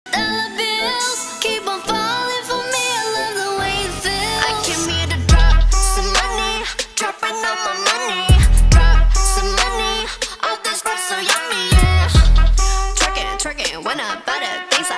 Dollar bills keep on falling for me. I love the way it feels. I came here to drop some money, dropping all my money. Drop some money, all this stuff so yummy, yeah. Twerking when I butter things I